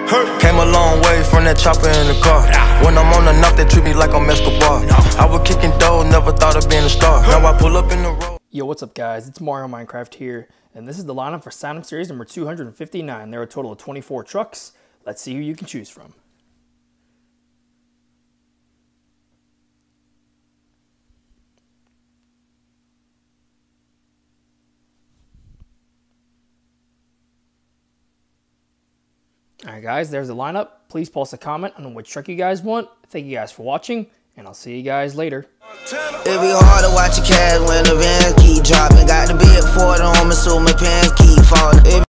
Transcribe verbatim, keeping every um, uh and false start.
Came a long way from that chopper in the car. When I'm on the knock, they treat me like I'm Escobar. I was kicking dough, never thought of being a star. Now I pull up in the road. Yo, what's up guys? It's Mario Minecraft here, and this is the lineup for Sign Up Series number two hundred fifty-nine. There are a total of twenty-four trucks. Let's see who you can choose from. Alright guys, there's the lineup. Please post a comment on which truck you guys want. Thank you guys for watching, and I'll see you guys later. It be hard to watch your cash when the bands keep dropping. Got the big Ford on me, so my pants keep falling.